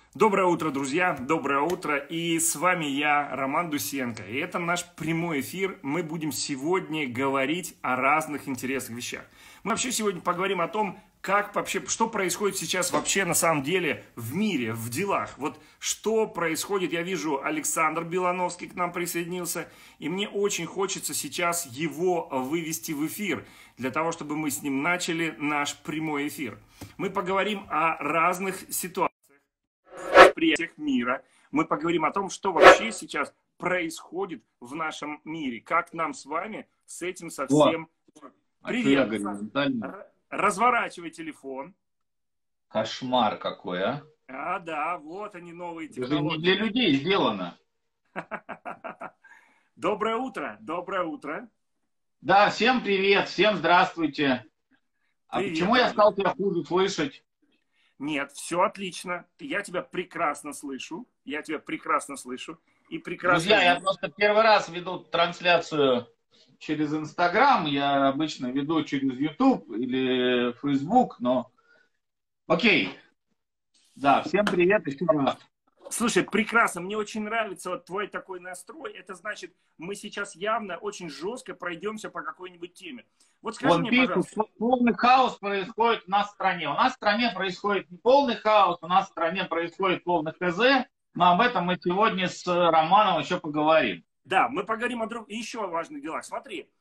Доброе утро, друзья! Доброе утро! И с вами я, Роман Дусенко. И это наш прямой эфир. Мы будем сегодня говорить о разных интересных вещах. Мы вообще сегодня поговорим о том, как вообще, что происходит сейчас вообще на самом деле в мире, в делах. Вот что происходит, я вижу, Александр Белановский к нам присоединился, и мне очень хочется сейчас его вывести в эфир, для того, чтобы мы с ним начали наш прямой эфир. Мы поговорим о разных ситуациях, восприятиях мира. Мы поговорим о том, что вообще сейчас происходит в нашем мире. Как нам с вами с этим совсем... Привет! Разворачивай телефон. Кошмар какой, а? Да, вот они, новые Это же технологии. не для людей сделано. Доброе утро, доброе утро. Да, всем привет, всем здравствуйте. А Привет, почему я стал тебя хуже слышать? Нет, все отлично. Я тебя прекрасно слышу. Я тебя прекрасно слышу. И прекрасно... Друзья, я просто первый раз веду трансляцию через Инстаграм. Я обычно веду через YouTube или Facebook, но... Окей. Да, всем привет еще раз. Слушай, прекрасно, мне очень нравится вот твой такой настрой. Это значит, мы сейчас явно очень жестко пройдемся по какой-нибудь теме. Вот скажи Вон мне, пишут, пожалуйста. что полный хаос происходит у нас в стране. У нас в стране происходит не полный хаос, у нас в стране происходит полный ХЗ. Но об этом мы сегодня с Романом еще поговорим. Да, мы поговорим о еще важных делах. Смотри,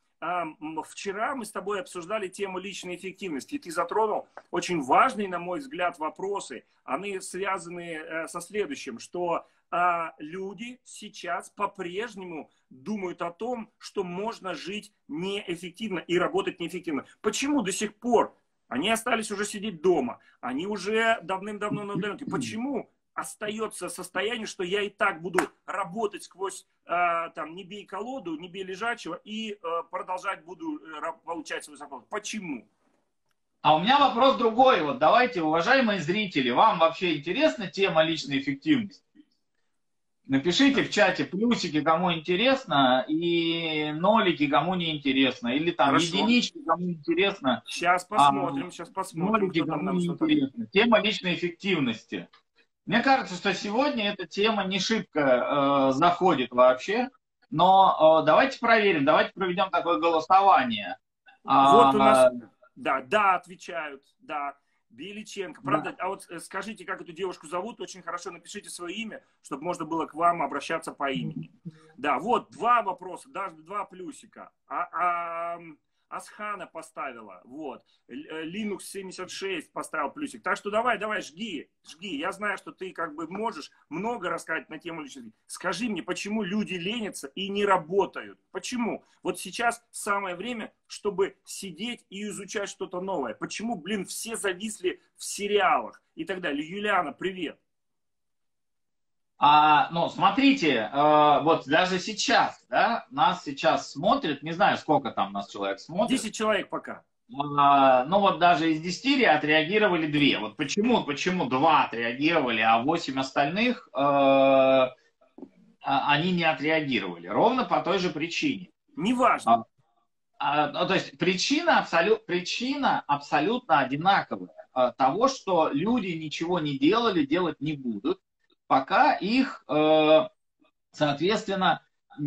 вчера мы с тобой обсуждали тему личной эффективности, и ты затронул очень важные, на мой взгляд, вопросы. Они связаны со следующим, что люди сейчас по-прежнему думают о том, что можно жить неэффективно и работать неэффективно. Почему до сих пор? Они остались уже сидеть дома, они уже давным-давно на удаленке. Почему остается состояние, что я и так буду работать сквозь, там, не бей колоду, не бей лежачего, и продолжать буду получать свою зарплату? Почему? А у меня вопрос другой. Вот давайте, уважаемые зрители, вам вообще интересна тема личной эффективности? Напишите в чате плюсики, кому интересно, и нолики, кому не интересно. Или там Хорошо. Единички, кому интересно. Сейчас посмотрим, Нолики, кто там кому нам не что-то... интересно. Тема личной эффективности. Мне кажется, что сегодня эта тема не шибко заходит вообще. Но давайте проверим, давайте проведем такое голосование. Вот у нас... Да, отвечают, да. Беличенко. Правда, Да. а вот скажите, как эту девушку зовут, очень хорошо напишите свое имя, чтобы можно было к вам обращаться по имени. Да, вот, два вопроса, даже два плюсика. Асхана поставила, вот. Linux 76 поставил плюсик. Так что давай, жги. Я знаю, что ты как бы можешь много рассказать на тему личности. Скажи мне, почему люди ленятся и не работают? Почему? Вот сейчас самое время, чтобы сидеть и изучать что-то новое. Почему, блин, все зависли в сериалах и так далее? Юлиана, привет. Ну, смотрите, вот даже сейчас, да, нас сейчас смотрит, не знаю, сколько там нас человек смотрит. 10 человек пока. Ну, вот даже из 10 отреагировали 2. Вот почему 2 отреагировали, а 8 остальных они не отреагировали? Ровно по той же причине. Неважно. То есть причина абсолютно одинаковая. Того, что люди ничего не делали, делать не будут, пока их, соответственно,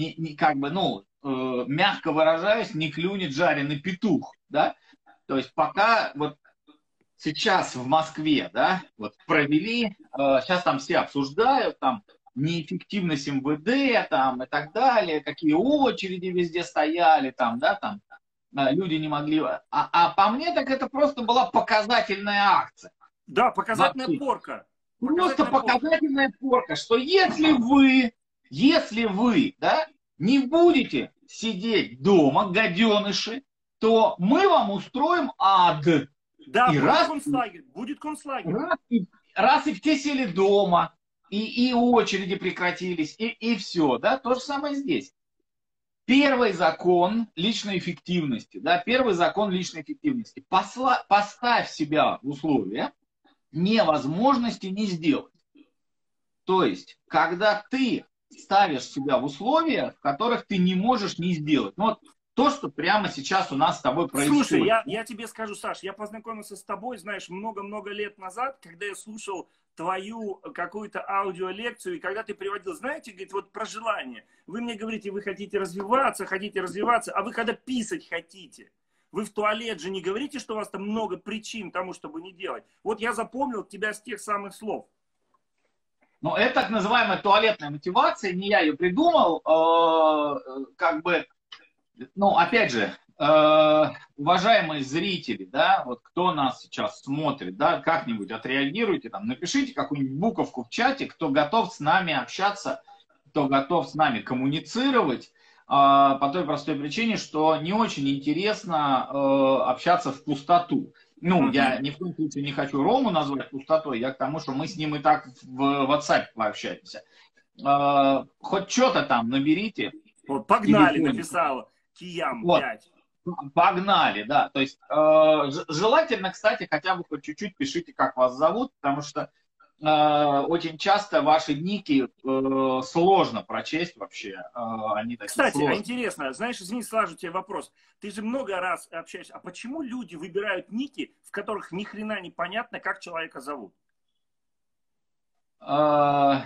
мягко выражаясь, не клюнет жареный петух, да? То есть пока вот сейчас в Москве, да, вот провели, сейчас там все обсуждают, там, неэффективность МВД, там, и так далее, какие очереди везде стояли, там, да, там, люди не могли... А по мне, так это просто была показательная акция. Да, показательная порка. Просто показательная порка, что если вы, да, не будете сидеть дома, гаденыши, то мы вам устроим ад. Да, и будет концлагерь. Раз и все сели дома, и очереди прекратились, и все, да, то же самое здесь. Первый закон личной эффективности, да, поставь себя в условия невозможности не сделать. То есть, когда ты ставишь себя в условия, в которых ты не можешь не сделать. Ну, вот то, что прямо сейчас у нас с тобой происходит. Слушай, я тебе скажу, Саш, я познакомился с тобой, знаешь, много-много лет назад, когда я слушал твою какую-то аудиолекцию, и когда ты приводил, знаете, говорит, вот про желание. Вы мне говорите, вы хотите развиваться, а вы когда писать хотите. Вы в туалет же не говорите, что у вас там много причин тому, чтобы не делать. Вот я запомнил тебя с тех самых слов. Ну, это так называемая туалетная мотивация, не я ее придумал, как бы, ну, опять же, уважаемые зрители, да, вот кто нас сейчас смотрит, да, как-нибудь отреагируйте, там, напишите какую-нибудь буковку в чате, кто готов с нами общаться, кто готов с нами коммуницировать, по той простой причине, что не очень интересно общаться в пустоту. Ну, я ни в коем случае не хочу Рому назвать пустотой, я к тому, что мы с ним и так в WhatsApp пообщаемся. Хоть что-то там наберите. Вот, погнали, написала Киям 5. Вот, погнали, да. То есть желательно, кстати, хотя бы хоть чуть-чуть пишите, как вас зовут, потому что очень часто ваши ники сложно прочесть вообще. Они такие Кстати, сложные. интересно, знаешь, извини, сразу тебе вопрос. Ты же много раз общаешься. А почему люди выбирают ники, в которых ни хрена не понятно, как человека зовут? Я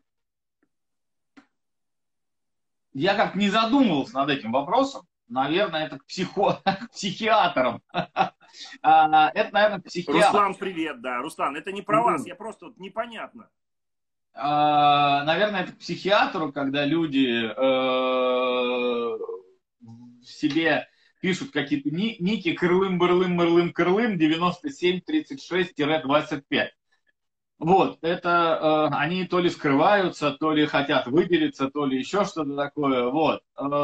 как не задумывался над этим вопросом. Наверное, это к психиатрам. Это, наверное, психиатр. Руслан, привет, да. Руслан, это не про вас, я просто вот непонятно. Наверное, это к психиатру, когда люди себе пишут какие-то ники крылым-бырлым-мырлым-крылым 9736-25. Вот, это они то ли скрываются, то ли хотят выделиться, то ли еще что-то такое, вот.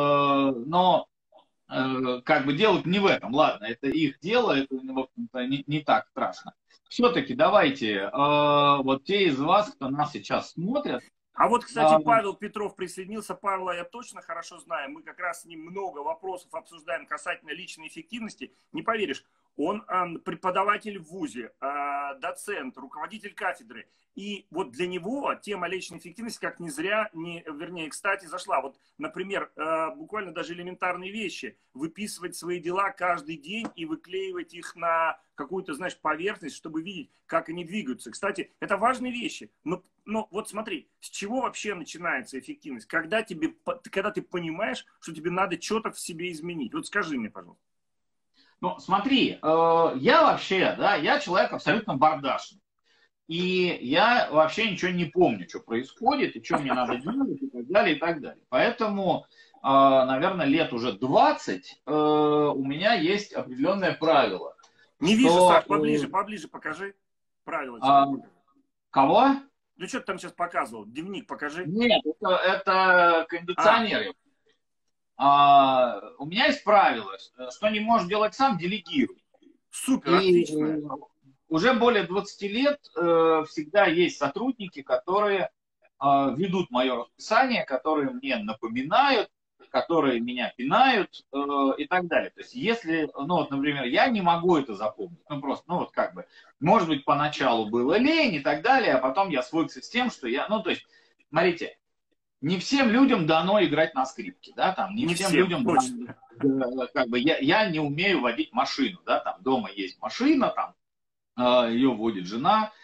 Но как бы дело не в этом, ладно, это их дело, это, в общем-то, не так страшно. Все-таки давайте, вот те из вас, кто нас сейчас смотрят. А вот, кстати, Павел Петров присоединился. Павла я точно хорошо знаю. Мы как раз с ним много вопросов обсуждаем касательно личной эффективности. Не поверишь, он преподаватель в ВУЗе, доцент, руководитель кафедры. И вот для него тема личной эффективности как не зря, вернее, кстати, зашла. Вот, например, буквально даже элементарные вещи. Выписывать свои дела каждый день и выклеивать их на какую-то, знаешь, поверхность, чтобы видеть, как они двигаются. Кстати, это важные вещи. Но вот смотри, с чего вообще начинается эффективность? Когда ты понимаешь, что тебе надо что-то в себе изменить. Вот скажи мне, пожалуйста. Ну, смотри, я вообще, да, я человек абсолютно бардашный. И я вообще ничего не помню, что происходит, и что мне надо делать, и так далее, и так далее. Поэтому, наверное, лет уже 20 у меня есть определенное правило. Не вижу, Саш, поближе покажи правила. Кого? Ну, что ты там сейчас показывал? Дневник покажи. Нет, это кондиционеры. У меня есть правило, что не можешь делать сам, делегируй. Супер, отлично. Уже более 20 лет всегда есть сотрудники, которые ведут мое расписание, которые мне напоминают, которые меня пинают и так далее. То есть если, ну вот, например, я не могу это запомнить, ну просто, ну вот как бы, может быть, поначалу было лень и так далее, а потом я свыкся с тем, что я, ну то есть, смотрите, не всем людям дано играть на скрипке, да, там, не всем людям дано, как бы, я не умею водить машину, да, там, дома есть машина, там, ее водит жена,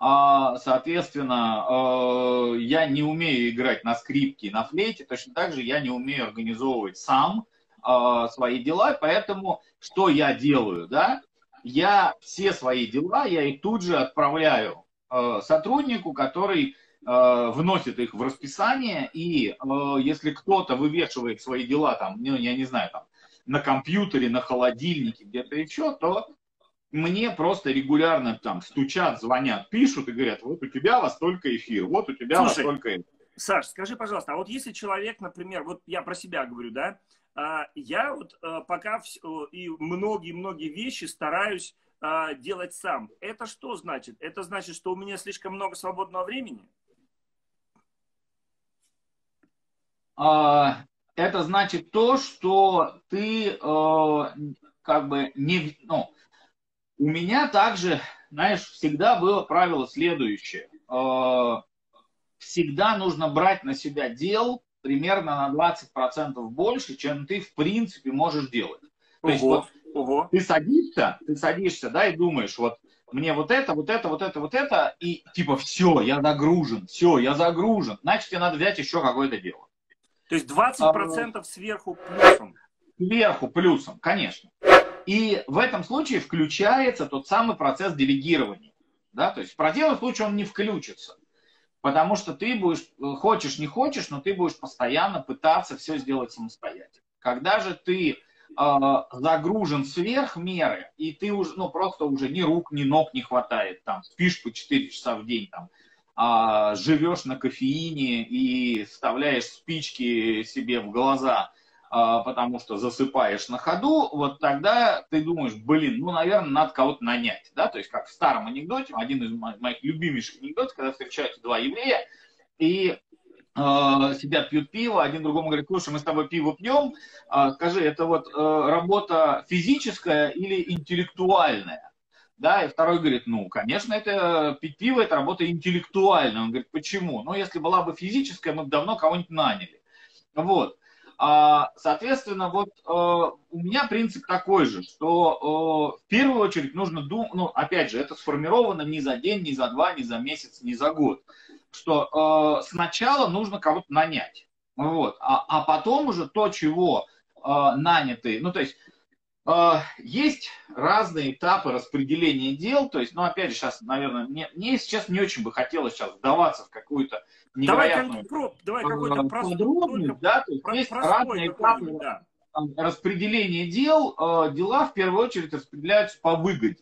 соответственно, я не умею играть на скрипке и на флейте, точно так же я не умею организовывать сам свои дела, поэтому что я делаю, да, я все свои дела, я их тут же отправляю сотруднику, который вносит их в расписание, и если кто-то вывешивает свои дела, там, ну, я не знаю, там, на компьютере, на холодильнике, где-то еще, то мне просто регулярно там стучат, звонят, пишут и говорят, вот у тебя во столько эфир, вот у тебя во столько эфир. Саш, скажи, пожалуйста, а вот если человек, например, вот я про себя говорю, да, я вот пока и многие вещи стараюсь делать сам. Это что значит? Это значит, что у меня слишком много свободного времени? Это значит то, что ты как бы не... Ну, у меня также, знаешь, всегда было правило следующее. Всегда нужно брать на себя дел примерно на 20% больше, чем ты в принципе можешь делать. То есть вот ты садишься, да, и думаешь, вот мне вот это, вот это, вот это, вот это, и типа все, я загружен, значит, тебе надо взять еще какое-то дело. То есть 20% сверху плюсом. Сверху плюсом, конечно. И в этом случае включается тот самый процесс делегирования. Да? То есть в противном случае он не включится. Потому что ты будешь, хочешь, не хочешь, но ты будешь постоянно пытаться все сделать самостоятельно. Когда же ты загружен сверх меры, и ты уже, ну, просто уже ни рук, ни ног не хватает, там, спишь по 4 часа в день, там, живешь на кофеине и вставляешь спички себе в глаза, потому что засыпаешь на ходу, вот тогда ты думаешь, блин, ну, наверное, надо кого-то нанять, да, то есть как в старом анекдоте, один из моих любимейших анекдотов, когда встречаются два еврея, и сидят, пьют пиво, один другому говорит, слушай, мы с тобой пиво пьем, скажи, это вот работа физическая или интеллектуальная? Да, и второй говорит, ну, конечно, это пить пиво, это работа интеллектуальная. Он говорит, почему? Ну, если была бы физическая, мы бы давно кого-нибудь наняли. Вот. Соответственно, вот у меня принцип такой же, что в первую очередь нужно думать, ну, опять же, это сформировано не за день, не за два, не за месяц, не за год, что сначала нужно кого-то нанять, вот, а потом уже то, чего наняты, ну, то есть есть разные этапы распределения дел, то есть, ну, опять же, сейчас, наверное, мне сейчас не очень бы хотелось сейчас вдаваться в какую-то невероятную давай какой-то подробность, да, то есть есть разные этапы распределения дел, дела в первую очередь распределяются по выгоде.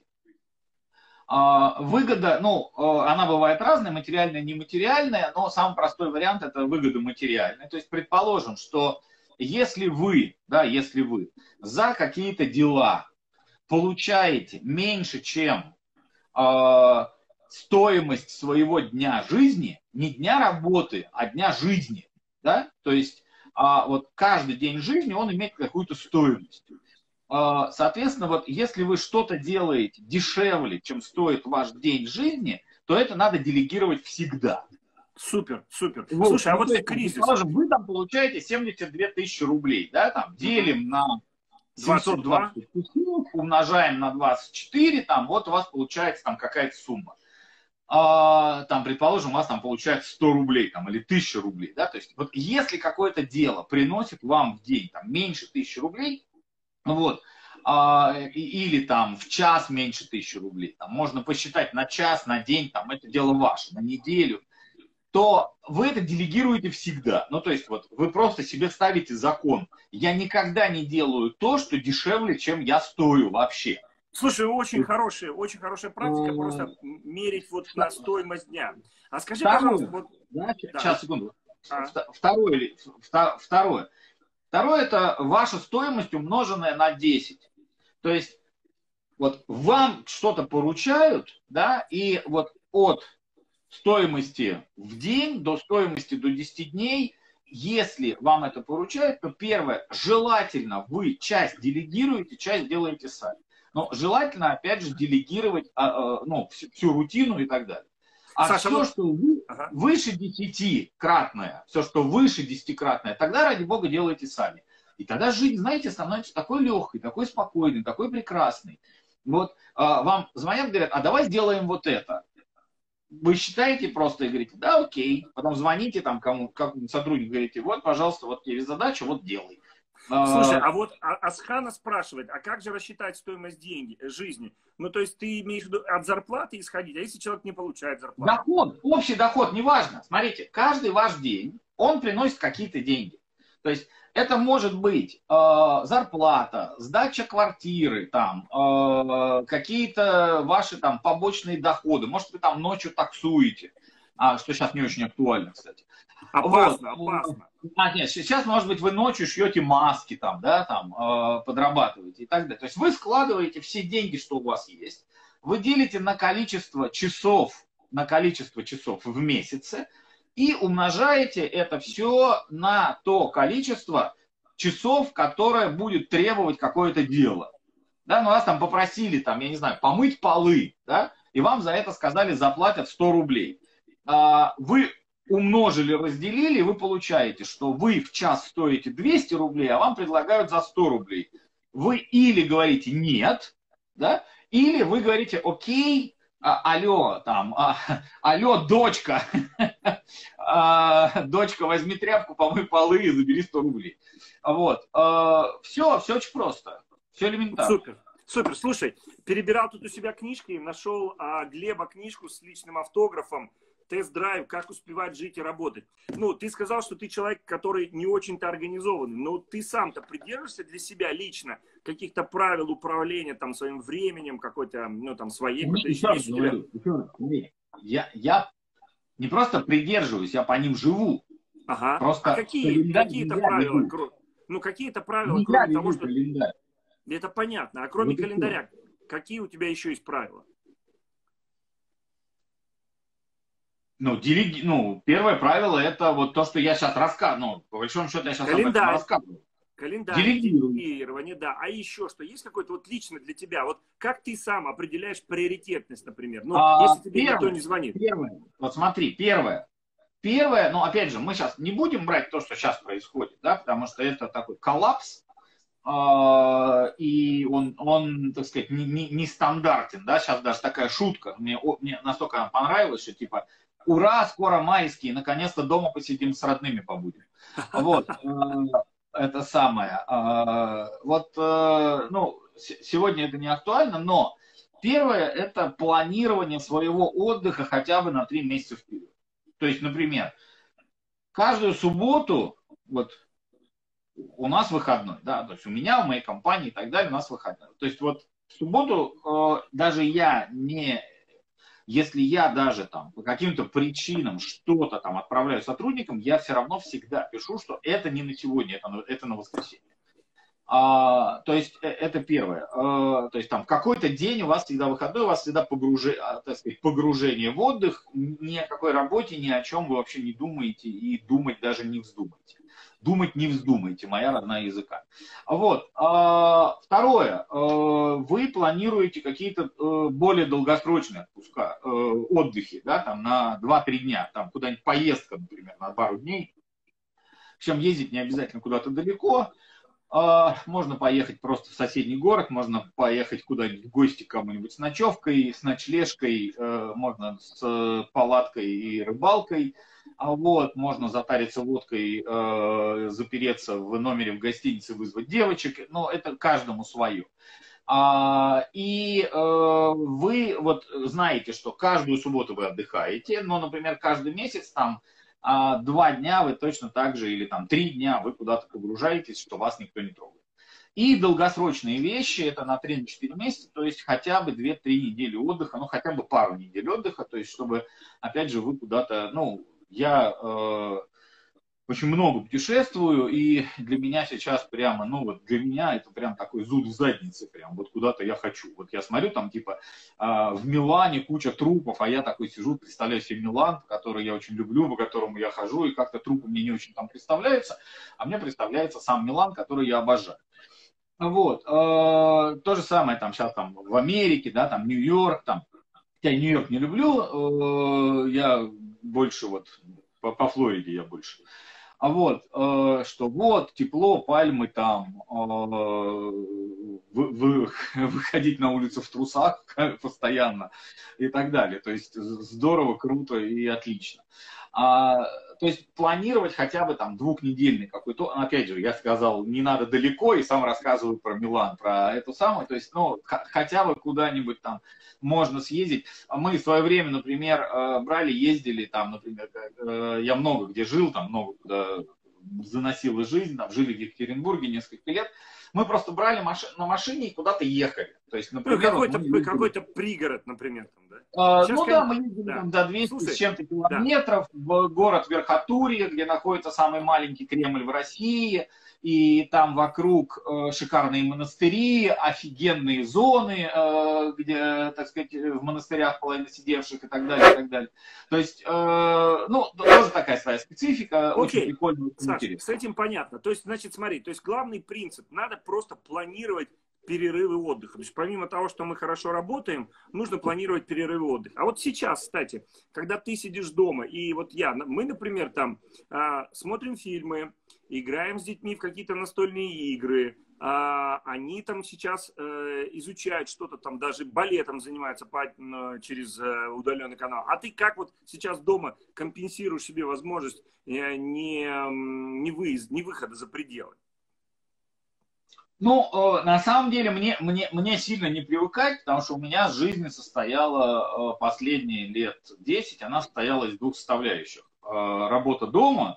Выгода, ну, она бывает разная, материальная, нематериальная, но самый простой вариант это выгода материальная. То есть, предположим, что если вы за какие-то дела получаете меньше, чем стоимость своего дня жизни, не дня работы, а дня жизни, да, то есть вот каждый день жизни он имеет какую-то стоимость. Соответственно, вот если вы что-то делаете дешевле, чем стоит ваш день жизни, то это надо делегировать всегда. Супер, супер. Вот. Слушай, а вот в кризис... Вы там получаете 72 тысячи рублей, да, там, делим на 720 часов, умножаем на 24, там, вот у вас получается там какая-то сумма. Там, предположим, у вас там получается 100 рублей там, или 1000 рублей, да, то есть вот если какое-то дело приносит вам в день там, меньше 1000 рублей, вот, или там в час меньше 1000 рублей, там, можно посчитать на час, на день, там, это дело ваше, на неделю, то вы это делегируете всегда. Ну, то есть, вот, вы просто себе ставите закон. Я никогда не делаю то, что дешевле, чем я стою вообще. Слушай, очень хорошая практика, просто мерить вот на стоимость дня. А скажи, пожалуйста, вот... Сейчас, секунду. Второе. Второе, это ваша стоимость, умноженная на 10. То есть, вот вам что-то поручают, да, и вот от стоимости в день до стоимости до 10 дней, если вам это поручают, то первое, желательно вы часть делегируете, часть делаете сами. Но желательно, опять же, делегировать ну, всю рутину и так далее. А Саша, все, что выше 10-кратное, все, что выше 10-кратное, тогда, ради бога, делайте сами. И тогда жизнь, знаете, становится такой легкой, такой спокойной, такой прекрасной. Вот вам звонят, говорят, а давай сделаем вот это. Вы считаете просто и говорите, да, окей. Потом звоните там кому-нибудь сотруднику, говорите, вот, пожалуйста, вот тебе задача, вот делай. Слушай, а вот Асхана спрашивает, а как же рассчитать стоимость жизни? Ну, то есть ты имеешь в виду от зарплаты исходить, а если человек не получает зарплату? Доход, общий доход, неважно. Смотрите, каждый ваш день, он приносит какие-то деньги. То есть это может быть зарплата, сдача квартиры, там, какие-то ваши там побочные доходы. Может, вы там ночью таксуете, что сейчас не очень актуально, кстати. Опасно. Нет, сейчас, может быть, вы ночью шьете маски, там, да, там, подрабатываете и так далее. То есть вы складываете все деньги, что у вас есть, вы делите на количество часов в месяце и умножаете это все на то количество часов, которое будет требовать какое-то дело. Да, ну вас там попросили, там, я не знаю, помыть полы, да, и вам за это сказали, заплатят 100 рублей. Вы умножили, разделили, вы получаете, что вы в час стоите 200 рублей, а вам предлагают за 100 рублей. Вы или говорите нет, да, Или вы говорите, окей, алло, там, алло, дочка, дочка, возьми тряпку, помой полы и забери 100 рублей. Вот. Все очень просто. Все элементарно. Супер. Супер. Слушай, перебирал тут у себя книжки, нашел Глеба книжку с личным автографом, тест-драйв, как успевать жить и работать. Ну, ты сказал, что ты человек, который не очень-то организованный, но ты сам-то придерживаешься для себя лично каких-то правил управления там своим временем, какой-то, ну, там, своей какой-то Еще раз говорю, я не просто придерживаюсь, я по ним живу. Ага. Просто а какие-то правила, ну, какие-то правила, кроме того, что... Календарь. Это понятно. А кроме календаря, какие у тебя еще есть правила? Ну, первое правило это вот то, что я сейчас рассказываю. Ну, по большому счету я сейчас об этом рассказываю. Календарь, делегирование, да. А еще что? Есть какой-то вот лично для тебя? Вот как ты сам определяешь приоритетность, например? Ну, если тебе никто не звонит. Первое. Вот смотри, первое, ну, опять же, мы сейчас не будем брать то, что сейчас происходит, да, потому что это такой коллапс, и он, так сказать, не стандартен, да, сейчас даже такая шутка, мне настолько она понравилась, что типа, ура, скоро майские, наконец-то дома посидим с родными побудем. Вот, это самое. Вот, ну, сегодня это не актуально, но первое, это планирование своего отдыха хотя бы на 3 месяца вперед. То есть, например, каждую субботу, вот, у нас выходной, да, то есть у меня, у моей компании и так далее, у нас выходной. То есть вот в субботу даже я не, если я даже там по каким-то причинам что-то там отправляю сотрудникам, я все равно всегда пишу, что это не на сегодня, это на воскресенье. То есть это первое. То есть там какой-то день у вас всегда выходной, у вас всегда погружение в отдых, ни о какой работе, ни о чем вы вообще не думаете и думать даже не вздумаете. Думать не вздумайте, моя родная языка. Вот. Второе. Вы планируете какие-то более долгосрочные отпуска, отдыхи, да, там на 2-3 дня, там куда-нибудь поездка, например, на пару дней. Причем ездить не обязательно куда-то далеко. Можно поехать просто в соседний город, можно поехать куда-нибудь в гости к кому-нибудь с ночевкой, с ночлежкой, можно с палаткой и рыбалкой. Вот, можно затариться водкой, запереться в номере в гостинице, вызвать девочек, но это каждому свое. И вы вот знаете, что каждую субботу вы отдыхаете, но, например, каждый месяц там 2 дня вы точно так же, или там 3 дня вы куда-то погружаетесь, что вас никто не трогает. И долгосрочные вещи, это на 3-4 месяца, то есть хотя бы 2-3 недели отдыха, ну хотя бы пару недель отдыха, то есть чтобы, опять же, вы куда-то, ну, я очень много путешествую, и для меня сейчас прямо, ну вот для меня это прям такой зуд в заднице, прям вот куда-то я хочу. Вот я смотрю там типа в Милане куча трупов, а я такой сижу, представляю себе Милан, который я очень люблю, по которому я хожу, и как-то трупы мне не очень там представляются, а мне представляется сам Милан, который я обожаю. Вот, то же самое там сейчас там в Америке, да, там Нью-Йорк, там, я Нью-Йорк не люблю, я больше вот по Флориде я больше. А вот, что вот, тепло, пальмы там, выходить на улицу в трусах постоянно и так далее. То есть здорово, круто и отлично. То есть планировать хотя бы там 2-недельный какой-то, опять же, я сказал, не надо далеко, и сам рассказываю про Милан, про эту самую, то есть, ну, хотя бы куда-нибудь там можно съездить. Мы в свое время, например, брали, ездили там, например, я много где жил, там много куда заносила жизнь, там жили в Екатеринбурге несколько лет, мы просто брали на машине и куда-то ехали. То есть, например, какой-то пригород, например, там, да? Ну да, мы ездили там до 200 с чем-то километров в город Верхотурье, где находится самый маленький Кремль в России, и там вокруг шикарные монастыри, офигенные зоны, где, так сказать, в монастырях половина сидевших и так далее, и так далее. То есть, ну, тоже такая своя специфика, очень прикольная. Саша, с этим понятно. То есть, значит, смотри, то есть главный принцип, надо просто планировать перерывы отдыха. То есть помимо того, что мы хорошо работаем, нужно планировать перерывы отдыха. А вот сейчас, кстати, когда ты сидишь дома, и вот мы, например, там смотрим фильмы, играем с детьми в какие-то настольные игры, они там сейчас изучают что-то там, даже балетом занимаются через удаленный канал. А ты как вот сейчас дома компенсируешь себе возможность не выхода за пределы? Ну, на самом деле, мне сильно не привыкать, потому что у меня жизнь состояла последние лет 10, она состояла из двух составляющих. Работа дома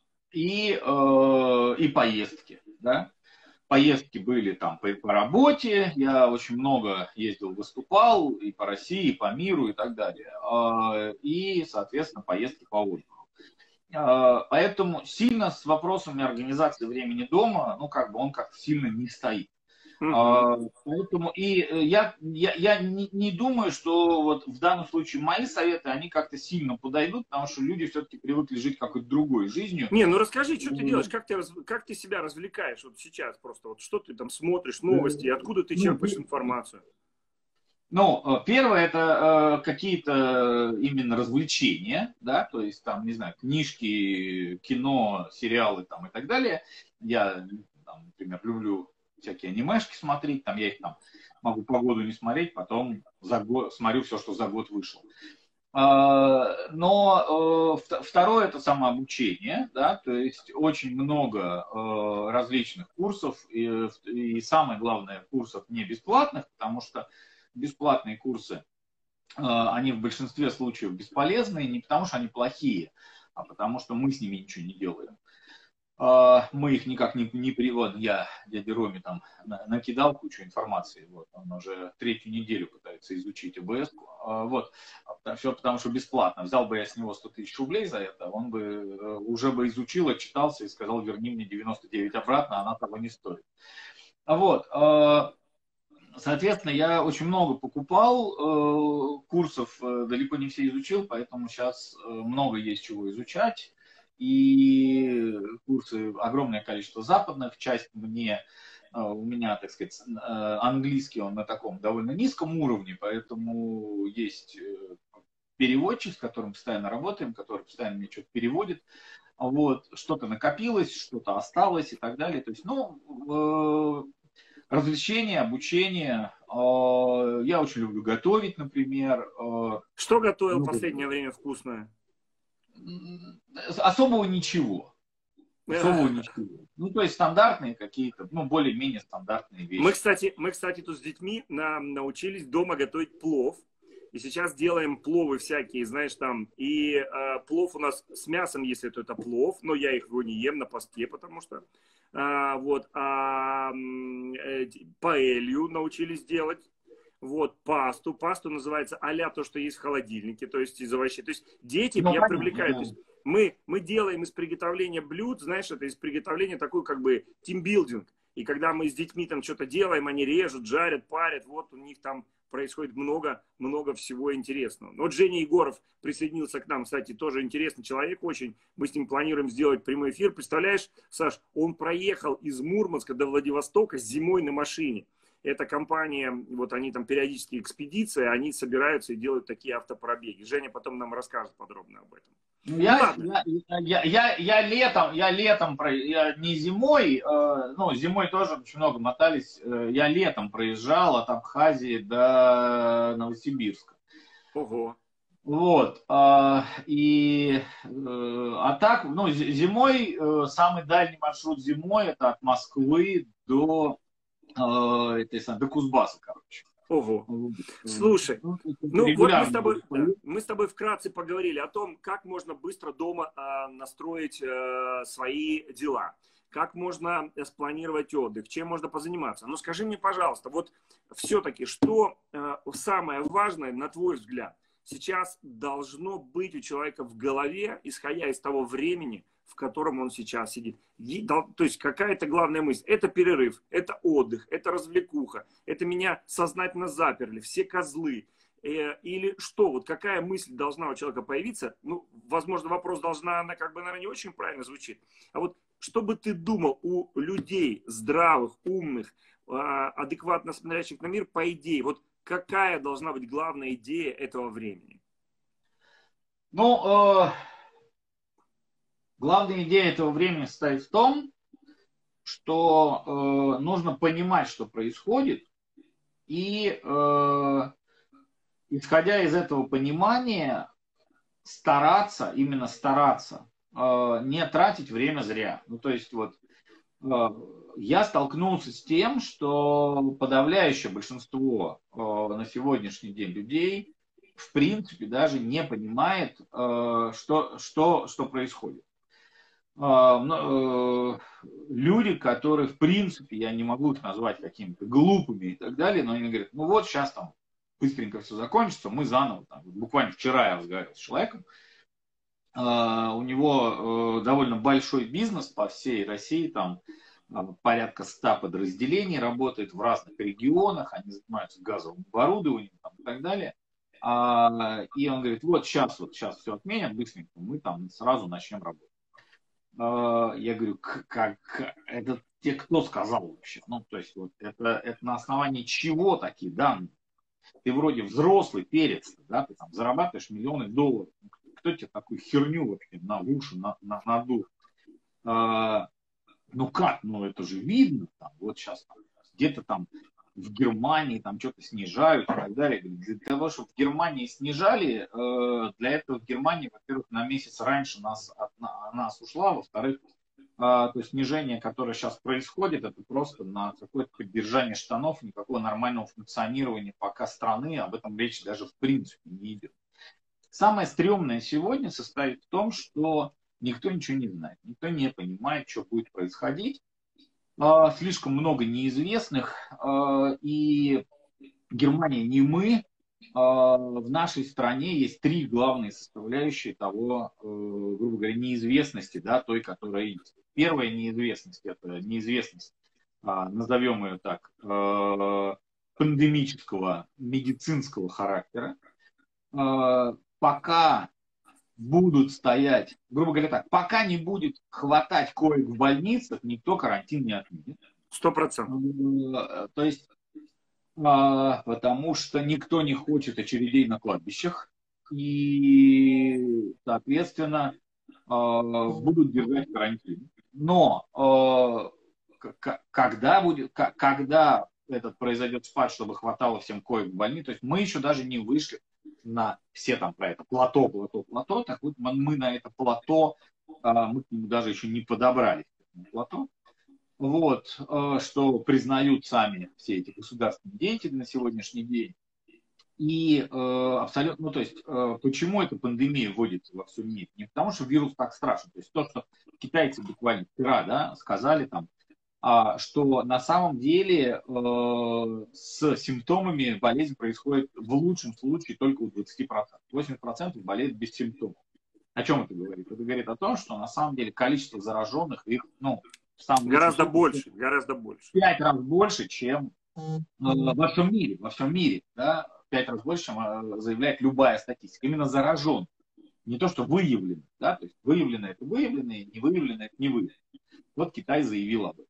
и поездки, да. Поездки были там по работе, я очень много ездил, выступал и по России, и по миру, и так далее. И, соответственно, поездки по отдыху. Поэтому сильно с вопросами организации времени дома, ну, как бы он как-то сильно не стоит. Поэтому я не думаю, что вот в данном случае мои советы, они как-то сильно подойдут, потому что люди все-таки привыкли жить какой-то другой жизнью. Не, ну расскажи, что ты делаешь, как ты себя развлекаешь вот сейчас просто, вот что ты там смотришь, новости, откуда ты черпаешь информацию? Ну, первое, это какие-то именно развлечения, да, то есть там, не знаю, книжки, кино, сериалы там и так далее. Я, там, например, люблю всякие анимешки смотреть, там я их там могу по году не смотреть, потом за год смотрю все, что за год вышло. Но второе это самообучение, да, то есть очень много различных курсов, и самое главное, курсов не бесплатных, потому что бесплатные курсы, они в большинстве случаев бесполезны, не потому что они плохие, а потому что мы с ними ничего не делаем. Мы их никак не приводим. Я дяде Роме там накидал кучу информации. Вот, он уже третью неделю пытается изучить ОБС. Вот, все потому что бесплатно. Взял бы я с него 100 тысяч рублей за это, он бы уже бы изучил, отчитался и сказал, верни мне 99 обратно, она того не стоит. Вот. Соответственно, я очень много покупал курсов, далеко не все изучил, поэтому сейчас много есть чего изучать. И курсы, огромное количество западных, часть у меня, так сказать, английский, он на таком довольно низком уровне, поэтому есть переводчик, с которым постоянно работаем, который постоянно мне что-то переводит. Вот, что-то накопилось, что-то осталось и так далее. То есть, развлечения, обучение. Я очень люблю готовить, например. Что готовил в последнее время вкусное? Особого ничего. Ну, то есть стандартные какие-то, ну, более-менее стандартные вещи. Мы, кстати, тут с детьми научились дома готовить плов. И сейчас делаем пловы всякие, знаешь, там. И плов у нас с мясом, если это плов, но я его не ем на посте, потому что. Паэлью научились делать. Вот, пасту. Пасту называется а-ля то, что есть в холодильнике, то есть из овощей. То есть дети я привлекаю. То есть мы делаем из приготовления блюд, знаешь, это из приготовления такой как бы тимбилдинг. И когда мы с детьми там что-то делаем, они режут, жарят, парят, вот у них там происходит много всего интересного. Вот Женя Егоров присоединился к нам, кстати, тоже интересный человек очень. Мы с ним планируем сделать прямой эфир. Представляешь, Саш, он проехал из Мурманска до Владивостока зимой на машине. Эта компания, вот они там периодически экспедиции, они собираются и делают такие автопробеги. Женя потом нам расскажет подробно об этом. Я летом, я не зимой, ну, зимой тоже очень много мотались, я летом проезжал от Абхазии до Новосибирска. Ого. Вот, а так, ну, зимой, самый дальний маршрут зимой, это от Москвы до Кузбасса, короче. Ого. Слушай, ну вот мы с тобой вкратце поговорили о том, как можно быстро дома настроить свои дела, как можно спланировать отдых, чем можно позаниматься. Но скажи мне, пожалуйста, вот все-таки, что самое важное, на твой взгляд, сейчас должно быть у человека в голове, исходя из того времени, в котором он сейчас сидит. То есть какая-то главная мысль. Это перерыв, это отдых, это развлекуха, это меня сознательно заперли, все козлы. Или что? Вот какая мысль должна у человека появиться? Ну, возможно, вопрос должна, она как бы, наверное, не очень правильно звучит. А вот что бы ты думал у людей здравых, умных, адекватно смотрящих на мир, по идее, вот какая должна быть главная идея этого времени? Ну, главная идея этого времени состоит в том, что нужно понимать, что происходит, и исходя из этого понимания, стараться, именно стараться, не тратить время зря. Ну, то есть, вот, я столкнулся с тем, что подавляющее большинство на сегодняшний день людей, в принципе, даже не понимает, что происходит. Люди, которые, в принципе, я не могу их назвать какими-то глупыми и так далее, но они говорят, ну вот сейчас там быстренько все закончится, мы заново, там, буквально вчера я разговаривал с человеком, у него довольно большой бизнес по всей России, там порядка 100 подразделений работает в разных регионах, они занимаются газовым оборудованием там, и так далее. И он говорит, вот сейчас все отменят быстренько, мы там сразу начнем работать. Я говорю, как это те, кто сказал вообще? Ну, то есть, вот это на основании чего такие данные? Ты вроде взрослый перец, да, ты там зарабатываешь миллионы долларов. Кто тебе такую херню вообще на уши надул? Ну как, ну это же видно, там, вот сейчас там, где-то там в Германии там что-то снижают и так далее. Для того, чтобы в Германии снижали, для этого в Германии, во-первых, на месяц раньше нас ушла, во-вторых, то снижение, которое сейчас происходит, это просто на какое-то поддержание штанов, никакого нормального функционирования пока страны, об этом речь даже в принципе не идет. Самое стрёмное сегодня состоит в том, что никто ничего не знает, никто не понимает, что будет происходить. Слишком много неизвестных, и Германия не мы. В нашей стране есть три главные составляющие того, грубо говоря, неизвестности, да, той, которая есть. Первая неизвестность – это неизвестность, назовем ее так, пандемического, медицинского характера. Пока будут стоять, грубо говоря так, пока не будет хватать коек в больницах, никто карантин не отменит. 100%. То есть, потому что никто не хочет очередей на кладбищах, и, соответственно, будут держать карантин. Но когда этот произойдет спад, чтобы хватало всем коек в больнице, то есть мы еще даже не вышли на все там про это плато, так вот мы на это плато, мы к нему даже еще не подобрались, плато, вот, что признают сами все эти государственные деятели на сегодняшний день. И абсолютно, ну то есть, почему эта пандемия вводится во всем мире? Не потому, что вирус так страшен, то есть то, что китайцы буквально вчера, да, сказали там, что на самом деле с симптомами болезнь происходит в лучшем случае только у 20%. 80% болеют без симптомов. О чем это говорит? Это говорит о том, что на самом деле количество зараженных их, ну, в самом гораздо больше. 5 раз больше, чем во всем мире. Во всем мире, да, 5 раз больше, чем заявляет любая статистика. Именно заражен. Не то, что выявлено. Да, то есть выявлено это выявлено, и не выявлено это не выявлено. Вот Китай заявил об этом.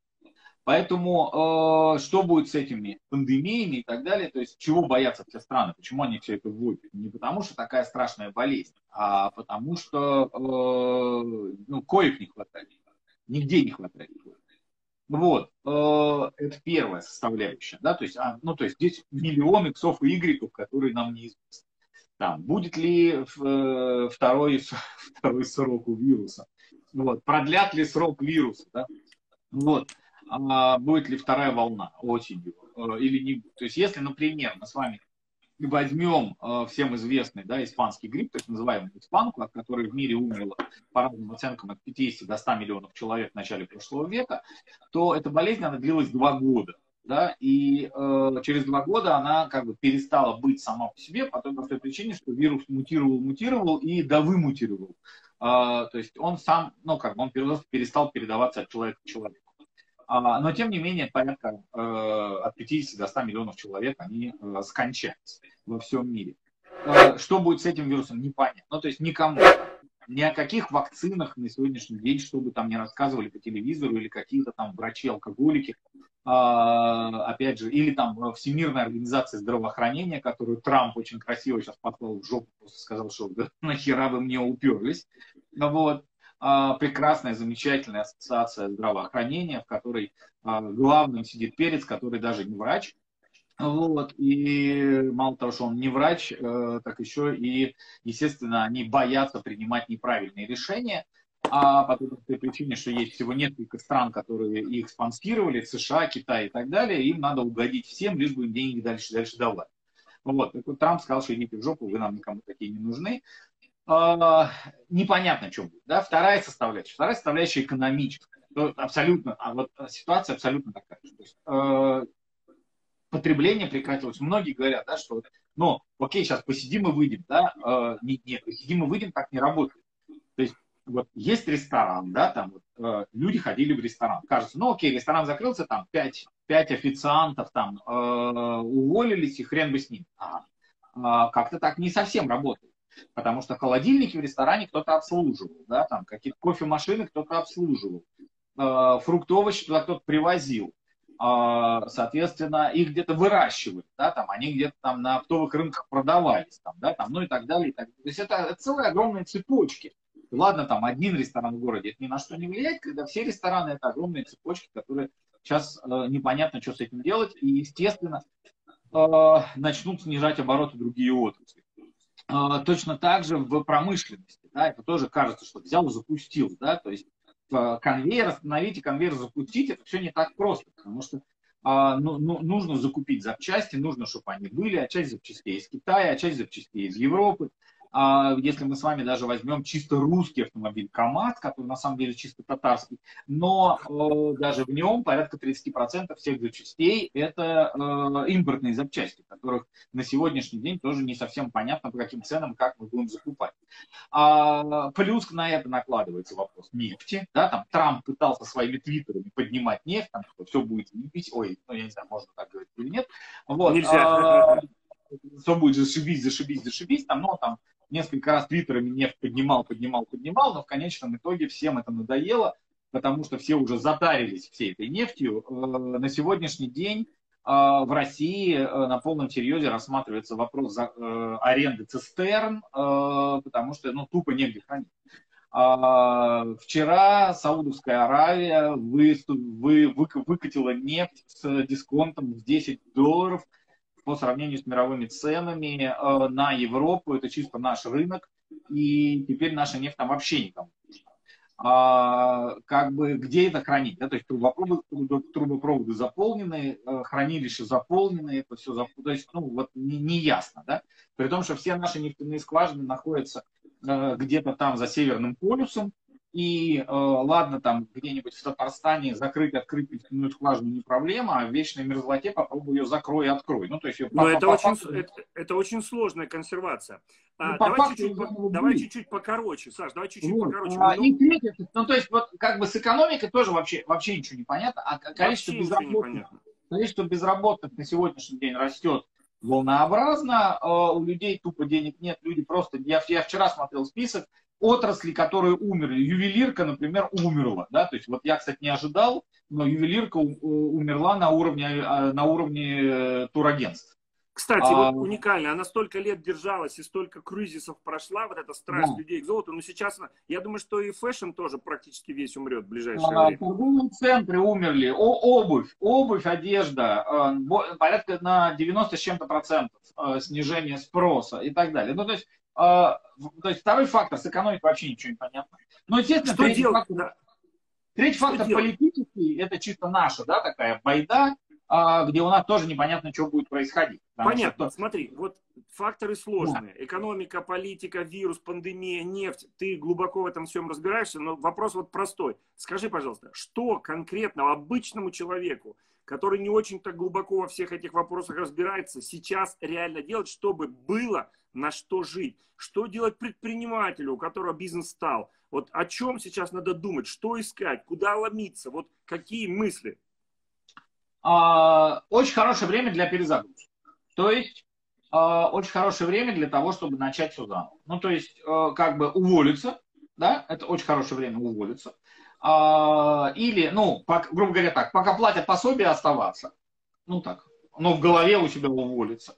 Поэтому что будет с этими пандемиями и так далее, то есть чего боятся все страны, почему они все это вводят? Не потому что такая страшная болезнь, а потому что коек не хватает, нигде не хватает. Вот, это первая составляющая, да, то есть, то есть здесь миллион иксов и игреков, которые нам неизвестны. Там, будет ли второй срок у вируса, вот, продлят ли срок вируса, да? Вот. Будет ли вторая волна осенью или не будет. То есть, если, например, мы с вами возьмем всем известный, да, испанский грипп, то есть называемую испанку, от которой в мире умерло по разным оценкам от 50 до 100 миллионов человек в начале прошлого века, то эта болезнь, она длилась 2 года. Да, и через 2 года она как бы перестала быть сама по себе по той простой причине, что вирус мутировал и довымутировал. То есть он сам, он перестал передаваться от человека к человеку. Но, тем не менее, порядка от 50 до 100 миллионов человек, они скончаются во всем мире. Что будет с этим вирусом, непонятно. Ну, то есть никому. ни о каких вакцинах на сегодняшний день, чтобы там не рассказывали по телевизору или какие-то там врачи-алкоголики, опять же, или там Всемирная организация здравоохранения, которую Трамп очень красиво сейчас послал в жопу, просто сказал, что да, нахера вы мне уперлись. Вот. Прекрасная, замечательная ассоциация здравоохранения, в которой главным сидит перец, который даже не врач. Вот. И мало того, что он не врач, так еще и, естественно, они боятся принимать неправильные решения, по той простой причине, что есть всего несколько стран, которые их спонсировали, США, Китай и так далее, им надо угодить всем, лишь бы им деньги дальше давать. Вот. Так вот, Трамп сказал, что идите в жопу, вы нам никому такие не нужны. Непонятно, что будет. Да? Вторая составляющая экономическая. Абсолютно, вот ситуация абсолютно такая. То есть, потребление прекратилось. Многие говорят, да, что ну, окей, сейчас посидим и выйдем. Да? Нет, посидим и выйдем так не работает. То есть вот есть ресторан, да, там вот, люди ходили в ресторан. Кажется, ну окей, ресторан закрылся, там 5 официантов там уволились, и хрен бы с ним. Как-то так не совсем работает. Потому что холодильники в ресторане кто-то обслуживал, да, там какие-то кофемашины кто-то обслуживал, фрукты, овощи туда кто-то привозил. Соответственно, их где-то выращивали, да, там, они где-то там на оптовых рынках продавались, там, да, там, ну и так далее. И так далее. То есть это целые огромные цепочки. Ладно, там один ресторан в городе, это ни на что не влияет, когда все рестораны это огромные цепочки, которые сейчас непонятно, что с этим делать, и, естественно, начнут снижать обороты другие отрасли. Точно так же в промышленности, да, это тоже кажется, что взял и запустил, да, то есть конвейер остановить и конвейер запустить, это все не так просто, потому что нужно закупить запчасти, нужно, чтобы они были, а часть запчастей из Китая, а часть запчастей из Европы. Если мы с вами даже возьмем чисто русский автомобиль КАМАЗ, который на самом деле чисто татарский, но даже в нем порядка 30% всех запчастей это импортные запчасти, которых на сегодняшний день тоже не совсем понятно, по каким ценам, как мы будем закупать. Плюс на это накладывается вопрос нефти. Да, там Трамп пытался своими твиттерами поднимать нефть, там, что все будет лепить. Ой, ну я не знаю, можно так говорить или нет. Вот, Нельзя. все будет зашибись. Там, ну, там несколько раз твиттерами нефть поднимал, но в конечном итоге всем это надоело, потому что все уже затарились всей этой нефтью. На сегодняшний день в России на полном серьезе рассматривается вопрос аренды цистерн, потому что ну, тупо негде хранить. Вчера Саудовская Аравия выкатила нефть с дисконтом в $10 по сравнению с мировыми ценами на Европу. Это чисто наш рынок, и теперь наша нефть там вообще никому не нужна. Как бы где это хранить? Да? То есть трубопроводы заполнены, хранилища заполнены, это все то есть, ну, вот не ясно, да? При том, что все наши нефтяные скважины находятся где-то там за Северным полюсом, и ладно, там где-нибудь в Татарстане открыть нефтяную скважину не проблема, а в вечной мерзлоте попробуй ее закрой и открой. Ну, то есть, но это очень сложная консервация. Давай чуть-чуть покороче, Саш, давай чуть-чуть вот. покороче. И третье, ну, то есть, вот как бы с экономикой тоже вообще ничего не понятно, а количество безработных на сегодняшний день растет волнообразно, у людей тупо денег нет, люди просто... Я вчера смотрел список отраслей, которые умерли. Ювелирка, например, умерла. Да? То есть, вот я, кстати, не ожидал, но ювелирка умерла на уровне турагентств. Кстати, вот уникально, она столько лет держалась и столько кризисов прошла, вот эта страсть людей к золоту, но сейчас, я думаю, что и фэшн тоже практически весь умрет в ближайшее время. Торговые центры умерли, обувь, одежда, порядка на 90 с чем-то процентов снижение спроса и так далее. Ну, то есть второй фактор, с экономикой вообще ничего не понятно. Но, естественно, третий фактор политический, это чисто наша, да, такая байда, где у нас тоже непонятно, что будет происходить. Понятно, смотри, вот факторы сложные. Да. Экономика, политика, вирус, пандемия, нефть. Ты глубоко в этом всем разбираешься, но вопрос вот простой. Скажи, пожалуйста, что конкретно обычному человеку, который не очень-то глубоко во всех этих вопросах разбирается, сейчас реально делать, чтобы было на что жить? Что делать предпринимателю, у которого бизнес стал? Вот о чем сейчас надо думать? Что искать? Куда ломиться? Вот какие мысли? Очень хорошее время для перезагрузки. То есть очень хорошее время для того, чтобы начать все заново. Ну, то есть как бы уволиться, да, это очень хорошее время уволиться. Или, ну, грубо говоря так, пока платят пособие, оставаться. Ну так, но в голове у себя уволиться.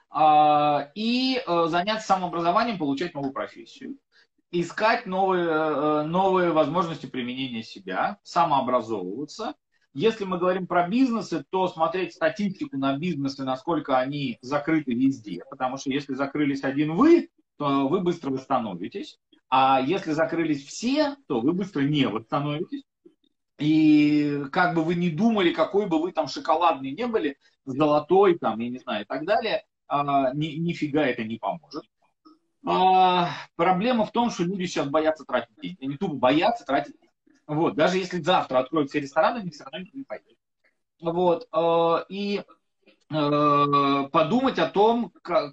И заняться самообразованием, получать новую профессию. Искать новые возможности применения себя, самообразовываться. Если мы говорим про бизнесы, то смотреть статистику на бизнесы, насколько они закрыты везде. Потому что если закрылись один вы, то вы быстро восстановитесь. А если закрылись все, то вы быстро не восстановитесь. И как бы вы ни думали, какой бы вы там шоколадный не были, золотой там, я не знаю, и так далее, нифига это не поможет. Проблема в том, что люди сейчас боятся тратить деньги. Они тупо боятся тратить деньги. Вот. Даже если завтра откроют все рестораны, они все равно не пойдут. Вот. И подумать о том,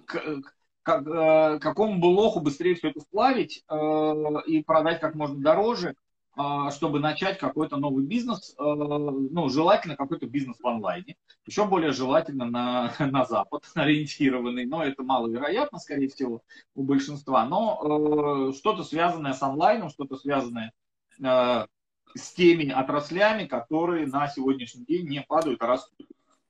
какому бы лоху быстрее все это сплавить и продать как можно дороже, чтобы начать какой-то новый бизнес, ну, желательно какой-то бизнес в онлайне, еще более желательно на Запад ориентированный, но это маловероятно, скорее всего, у большинства, но что-то связанное с онлайном, что-то связанное с теми отраслями, которые на сегодняшний день не падают, а растут.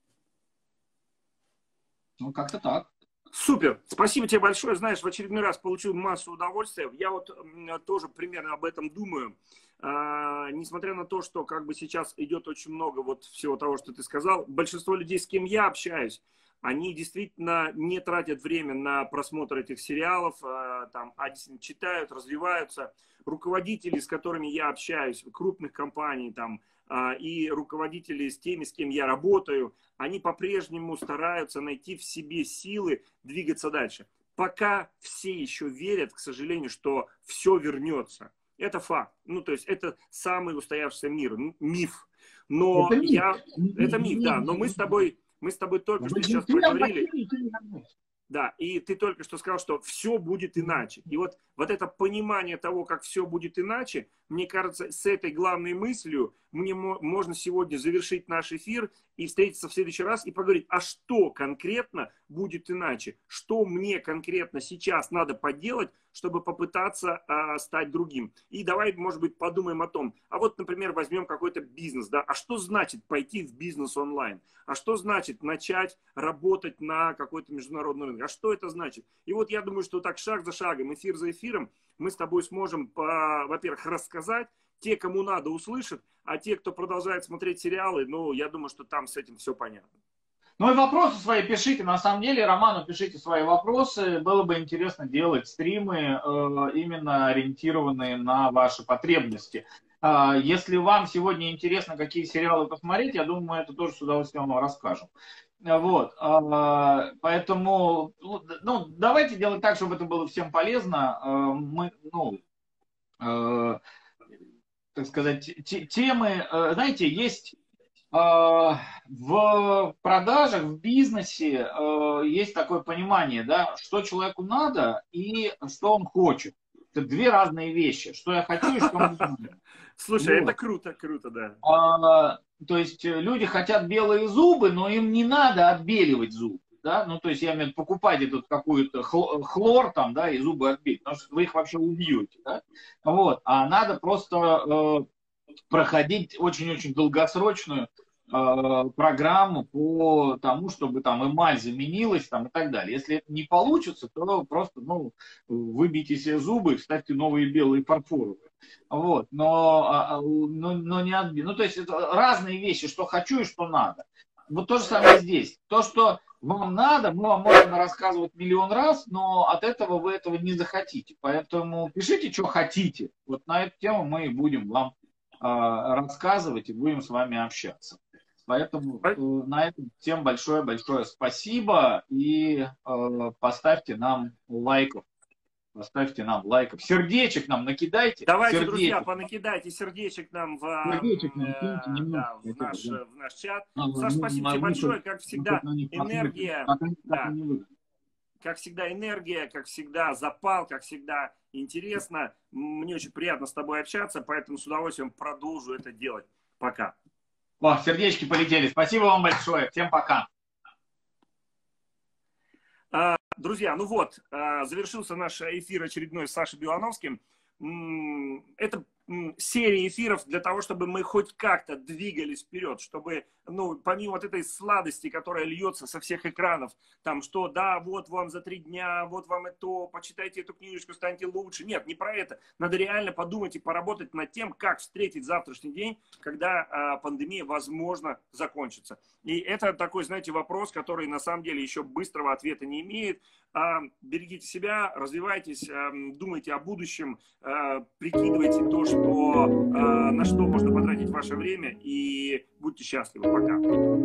Ну, как-то так. Супер, спасибо тебе большое. Знаешь, в очередной раз получил массу удовольствия. Я вот тоже примерно об этом думаю. Несмотря на то, что как бы сейчас идет очень много вот всего того, что ты сказал, большинство людей, с кем я общаюсь, они действительно не тратят время на просмотр этих сериалов, там, а действительно читают, развиваются. Руководители, с которыми я общаюсь, крупных компаний, там, и руководители с теми, с кем я работаю, они по-прежнему стараются найти в себе силы двигаться дальше. Пока все еще верят, к сожалению, что все вернется. Это факт. Ну, то есть это самый устоявшийся миф. Но это миф. Это миф, да. Но мы с тобой только что сейчас проговорили. Да, и ты только что сказал, что все будет иначе. И вот это понимание того, как все будет иначе, мне кажется, с этой главной мыслью мне можно сегодня завершить наш эфир и встретиться в следующий раз и поговорить, а что конкретно будет иначе? Что мне конкретно сейчас надо поделать, чтобы попытаться стать другим? И давай, может быть, подумаем о том, а вот, например, возьмем какой-то бизнес, да, а что значит пойти в бизнес онлайн? А что значит начать работать на какой-то международный рынок? А что это значит? И вот я думаю, что так шаг за шагом, эфир за эфиром, мы с тобой сможем, во-первых, рассказать. Те, кому надо, услышат, а те, кто продолжает смотреть сериалы, ну, я думаю, что там с этим все понятно. Ну и вопросы свои пишите. На самом деле, Роману пишите свои вопросы. Было бы интересно делать стримы, именно ориентированные на ваши потребности. Если вам сегодня интересно, какие сериалы посмотреть, я думаю, мы это тоже с удовольствием вам расскажем. Вот. Поэтому, ну, давайте делать так, чтобы это было всем полезно. Мы, ну, так сказать, темы, знаете, есть в продажах, в бизнесе есть такое понимание, да, что человеку надо и что он хочет. Это две разные вещи. Что я хочу и что мне надо. Слушай, вот. Это круто, да. То есть люди хотят белые зубы, но им не надо отбеливать зубы. Да? Ну, то есть я имею в виду покупать этот какой-то хлор там, да, и зубы отбить, потому что вы их вообще убьете. Да? Вот. А надо просто проходить очень-очень долгосрочную программу по тому, чтобы там эмаль заменилась там, и так далее. Если это не получится, то просто, ну, выбейте себе зубы и вставьте новые белые фарфоровые. Вот. Но не отбить. Ну, то есть это разные вещи, что хочу и что надо. Вот то же самое здесь. То, что вам надо, мы вам можем рассказывать миллион раз, но от этого вы этого не захотите. Поэтому пишите, что хотите. Вот на эту тему мы будем вам рассказывать и будем с вами общаться. Поэтому на этом всем большое-большое спасибо и поставьте нам лайков. Поставьте нам лайков. Сердечек нам накидайте. Давайте, сердечек. Друзья, понакидайте сердечек нам в наш чат. Саш, спасибо тебе большое. Как всегда, энергия. Да. Как всегда, энергия, как всегда, запал, как всегда, интересно. Мне очень приятно с тобой общаться, поэтому с удовольствием продолжу это делать. Пока. О, сердечки полетели. Спасибо вам большое. Всем пока. Друзья, ну вот, завершился наш эфир очередной с Сашей Белановским. это серии эфиров для того, чтобы мы хоть как-то двигались вперед, чтобы, ну, помимо вот этой сладости, которая льется со всех экранов, там, что, да, вот вам за 3 дня, вот вам это, почитайте эту книжечку, станьте лучше. Нет, не про это. Надо реально подумать и поработать над тем, как встретить завтрашний день, когда пандемия, возможно, закончится. И это такой, знаете, вопрос, который на самом деле еще быстрого ответа не имеет. Берегите себя, развивайтесь, думайте о будущем, прикидывайте то, что, на что можно потратить ваше время, и будьте счастливы. Пока.